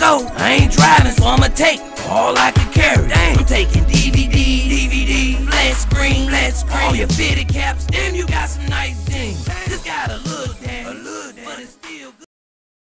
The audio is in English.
go. I ain't driving, so I'ma take all I can carry. I'm taking DVD, flat screen, all your fitted caps.